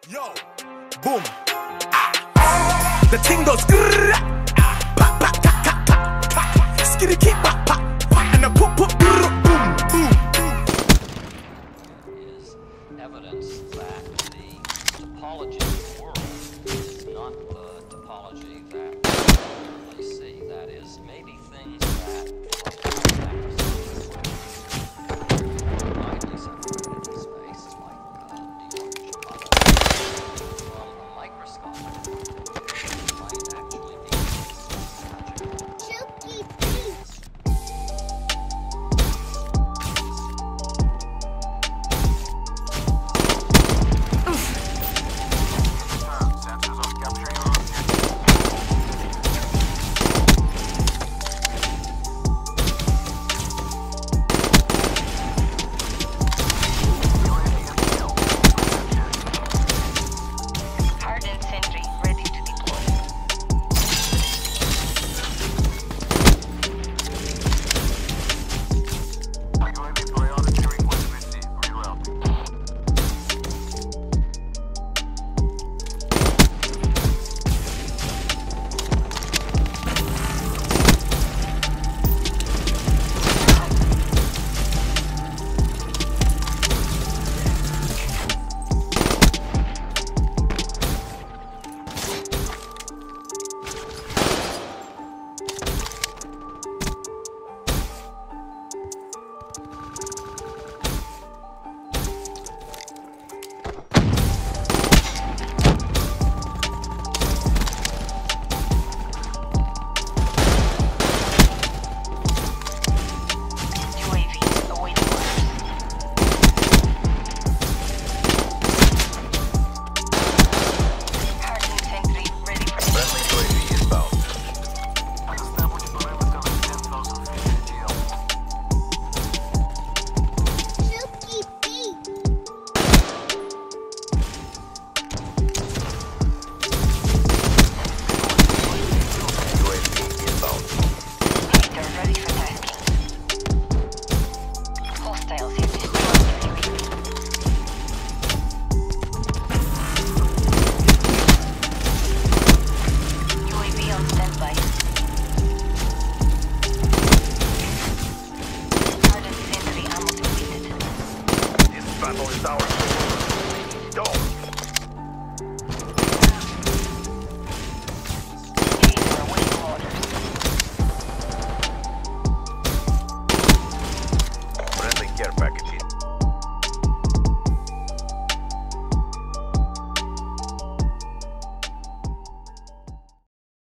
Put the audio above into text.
Yo, boom. The thing goes grrr, pa pa ka ka ka ka, skitty keep pa pa pa, and the pop pop boom boom boom. Is evidence that the topology of the world is not the topology that we see. That is, maybe things that